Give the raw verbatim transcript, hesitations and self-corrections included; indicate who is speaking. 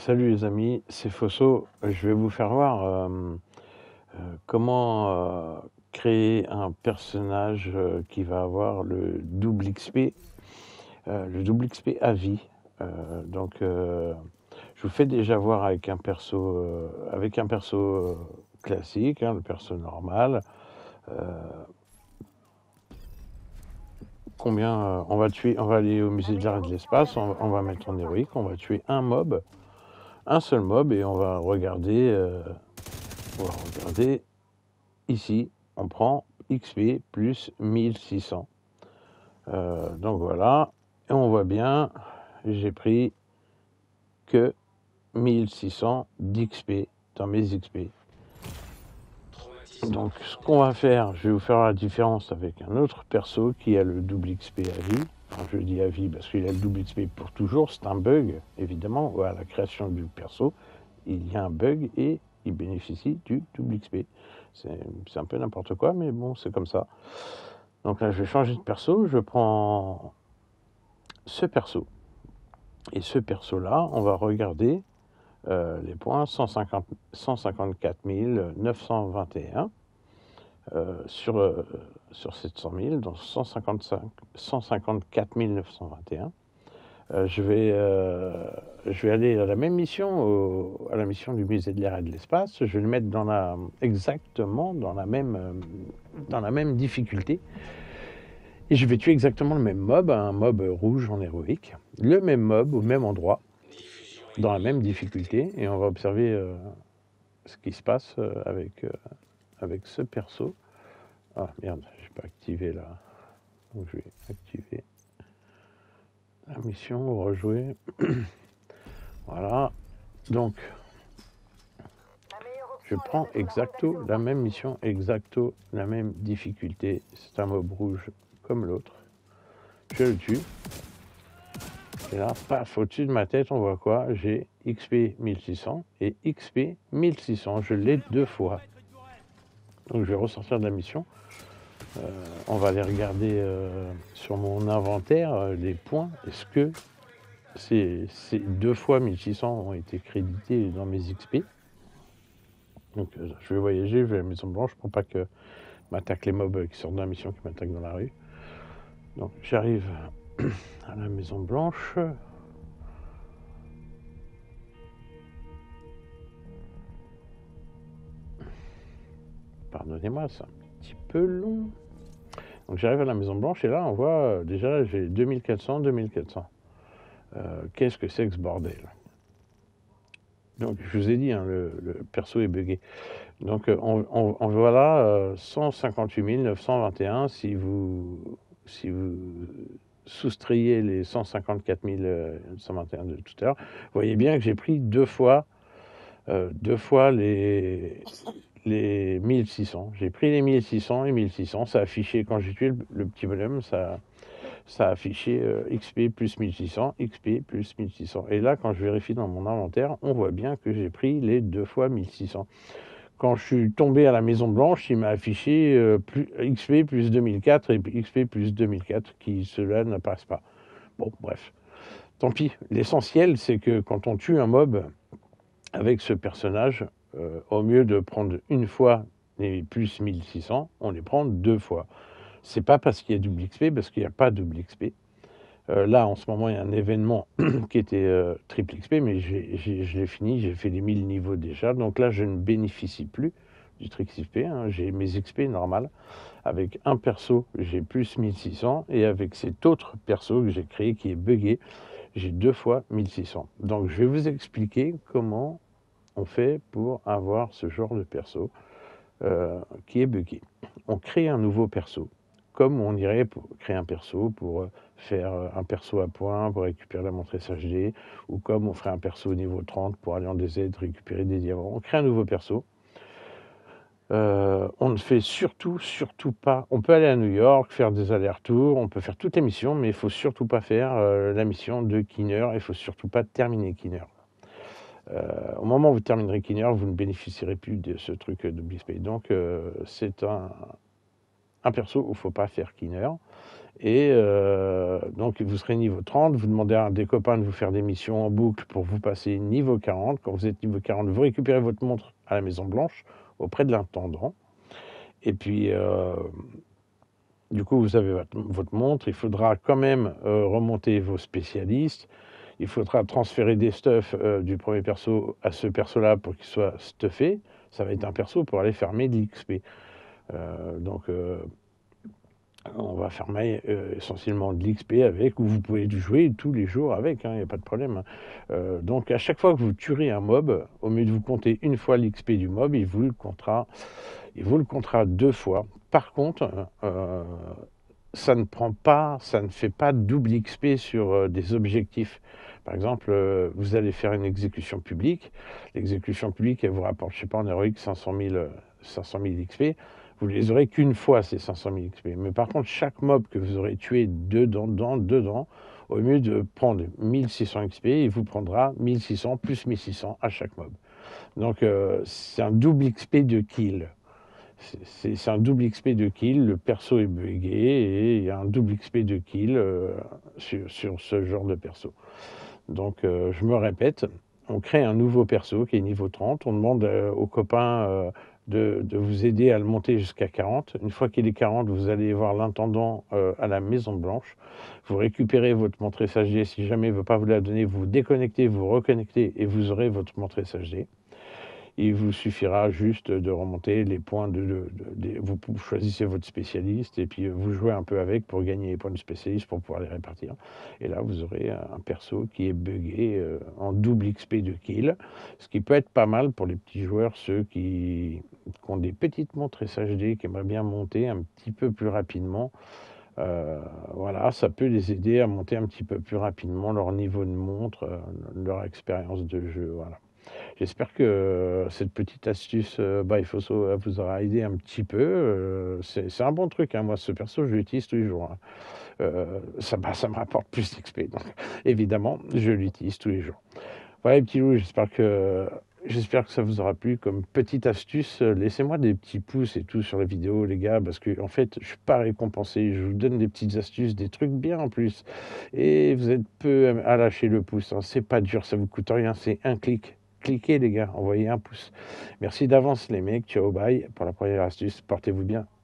Speaker 1: Salut les amis, c'est Fosso. Je vais vous faire voir euh, euh, comment euh, créer un personnage euh, qui va avoir le double X P, euh, le double X P à vie. Euh, donc, euh, je vous fais déjà voir avec un perso, euh, avec un perso euh, classique, hein, le perso normal. Euh, combien euh, on va tuer? On va aller au musée de l'art et de l'espace. On, on va mettre en héroïque. On va tuer un mob. Un seul mob et on va regarder, euh, on va regarder ici, on prend X P plus mille six cents. Euh, donc voilà, et on voit bien, j'ai pris que mille six cents d'X P dans mes X P. Donc ce qu'on va faire, je vais vous faire la différence avec un autre perso qui a le double X P à vie. Enfin, je dis à vie parce qu'il a le double X P pour toujours, c'est un bug, évidemment. À la création du perso, il y a un bug et il bénéficie du double X P. C'est un peu n'importe quoi, mais bon, c'est comme ça. Donc là, je vais changer de perso, je prends ce perso. Et ce perso-là, on va regarder euh, les points cent cinquante, cent cinquante-quatre mille neuf cent vingt et un. Euh, sur, euh, sur sept cent mille, donc cent cinquante-cinq, cent cinquante-quatre mille neuf cent vingt et un. Euh, je, vais, euh, je vais aller à la même mission, au, à la mission du musée de l'air et de l'espace. Je vais le mettre dans la, exactement dans la, même, euh, dans la même difficulté. Et je vais tuer exactement le même mob, un mob rouge en héroïque. Le même mob au même endroit, dans la même difficulté. Et on va observer euh, ce qui se passe euh, avec, euh, avec ce perso. Ah merde, je n'ai pas activé là. Donc je vais activer la mission, rejouer. Voilà. Donc, je prends exacto la même mission, exacto la même difficulté. C'est un mob rouge comme l'autre. Je le tue. Et là, paf, au-dessus de ma tête, on voit quoi? J'ai X P mille six cents et X P mille six cents. Je l'ai deux fois. Donc je vais ressortir de la mission. Euh, on va aller regarder euh, sur mon inventaire euh, les points. Est-ce que ces, ces deux fois mille six cents ont été crédités dans mes X P? Donc euh, je vais voyager, je vais à la Maison Blanche pour pas que m'attaquent les mobs qui sortent de la mission, qui m'attaquent dans la rue. Donc j'arrive à la Maison Blanche. Pardonnez-moi, c'est un petit peu long. Donc j'arrive à la Maison Blanche et là on voit euh, déjà j'ai deux mille quatre cents, deux mille quatre cents. Euh, Qu'est-ce que c'est que ce bordel? Donc je vous ai dit, hein, le, le perso est buggé. Donc euh, on, on, on voit là euh, cent cinquante-huit mille neuf cent vingt et un si vous, si vous soustrayez les cent cinquante-quatre mille neuf cent vingt et un de tout à l'heure. Vous voyez bien que j'ai pris deux fois, euh, deux fois les, les mille six cents. J'ai pris les mille six cents et mille six cents. Ça a affiché, quand j'ai tué le, le petit bonhomme, ça, ça a affiché euh, X P plus mille six cents, X P plus mille six cents. Et là, quand je vérifie dans mon inventaire, on voit bien que j'ai pris les deux fois mille six cents. Quand je suis tombé à la Maison Blanche, il m'a affiché euh, plus, X P plus deux mille quatre et X P plus deux mille quatre, qui cela n'apparaissent pas. Bon, bref. Tant pis. L'essentiel, c'est que quand on tue un mob avec ce personnage, euh, au mieux de prendre une fois les plus mille six cents, on les prend deux fois. C'est pas parce qu'il y a double X P, parce qu'il n'y a pas double X P. Euh, là, en ce moment, il y a un événement qui était euh, triple X P, mais j'ai, j'ai, je l'ai fini, j'ai fait les mille niveaux déjà. Donc là, je ne bénéficie plus du triple X P. Hein. J'ai mes X P normales. Avec un perso, j'ai plus mille six cents. Et avec cet autre perso que j'ai créé, qui est buggé, j'ai deux fois mille six cents. Donc, je vais vous expliquer comment on fait pour avoir ce genre de perso euh, qui est buggé. On crée un nouveau perso, comme on irait pour créer un perso pour faire un perso à points, pour récupérer la montre S H D, ou comme on ferait un perso au niveau trente pour aller en D Z, récupérer des diamants. On crée un nouveau perso. Euh, on ne fait surtout, surtout pas... On peut aller à New York, faire des allers-retours, on peut faire toutes les missions, mais il ne faut surtout pas faire euh, la mission de Kinner, il ne faut surtout pas terminer Kinner. Euh, au moment où vous terminerez Kinner, vous ne bénéficierez plus de ce truc de X P. Donc, euh, c'est un, un perso où il ne faut pas faire Kinner. Et euh, donc vous serez niveau trente, vous demandez à un des copains de vous faire des missions en boucle pour vous passer niveau quarante. Quand vous êtes niveau quarante, vous récupérez votre montre à la Maison Blanche auprès de l'intendant. Et puis, euh, du coup, vous avez votre, votre montre. Il faudra quand même euh, remonter vos spécialistes. Il faudra transférer des stuffs euh, du premier perso à ce perso-là pour qu'il soit stuffé. Ça va être un perso pour aller fermer de l'X P. Euh, donc, euh, on va farmer euh, essentiellement de l'X P avec, ou vous pouvez jouer tous les jours avec, il hein, n'y a pas de problème. Euh, donc à chaque fois que vous tuerez un mob, au mieux de vous compter une fois l'X P du mob, il vous le comptera, il vous le comptera deux fois. Par contre, euh, ça ne prend pas, ça ne fait pas double X P sur euh, des objectifs. Par exemple, euh, vous allez faire une exécution publique. L'exécution publique, elle vous rapporte, je ne sais pas, en héroïque cinq cent mille X P. Vous les aurez qu'une fois, ces cinq cent mille X P. Mais par contre, chaque mob que vous aurez tué dedans, dedans, dedans, au mieux de prendre mille six cents X P, il vous prendra mille six cents plus mille six cents à chaque mob. Donc, euh, c'est un double X P de kill. C'est un double X P de kill, le perso est buggé et il y a un double X P de kill euh, sur, sur ce genre de perso. Donc euh, je me répète, on crée un nouveau perso qui est niveau trente, on demande euh, aux copains euh, de, de vous aider à le monter jusqu'à quarante. Une fois qu'il est quarante, vous allez voir l'intendant euh, à la Maison Blanche. Vous récupérez votre montre S H D, si jamais il ne veut pas vous la donner, vous vous déconnectez, vous reconnectez et vous aurez votre montre S H D. Il vous suffira juste de remonter les points de, de, de, de vous choisissez votre spécialiste et puis vous jouez un peu avec pour gagner les points de spécialiste pour pouvoir les répartir. Et là, vous aurez un perso qui est buggé euh, en double X P de kill, ce qui peut être pas mal pour les petits joueurs, ceux qui, qui ont des petites montres S H D, qui aimeraient bien monter un petit peu plus rapidement. Euh, voilà, ça peut les aider à monter un petit peu plus rapidement leur niveau de montre, euh, leur expérience de jeu. Voilà. J'espère que cette petite astuce euh, by Fosso vous aura aidé un petit peu. Euh, c'est un bon truc, hein. Moi, ce perso, je l'utilise tous les jours. Hein. Euh, ça, bah, ça me rapporte plus d'X P. Donc, évidemment, je l'utilise tous les jours. Voilà, les petits loups, j'espère que, j'espère que ça vous aura plu. Comme petite astuce, laissez-moi des petits pouces et tout sur la vidéo, les gars, parce que en fait, je suis pas récompensé. Je vous donne des petites astuces, des trucs bien en plus. Et vous êtes peu à lâcher le pouce. Hein. C'est pas dur, ça vous coûte rien, c'est un clic. Cliquez les gars, envoyez un pouce. Merci d'avance les mecs, ciao bye pour la première astuce, portez-vous bien.